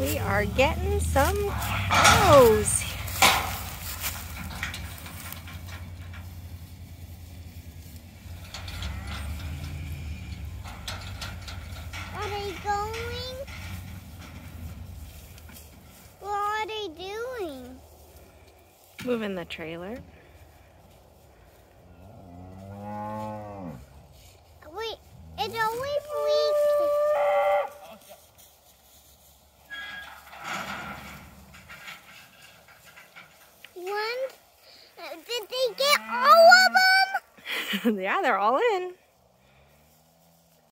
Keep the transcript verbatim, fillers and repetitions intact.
We are getting some cows. Are they going? What are they doing? Moving the trailer. Wait, it's always leaking. One, did they get all of them? Yeah, they're all in.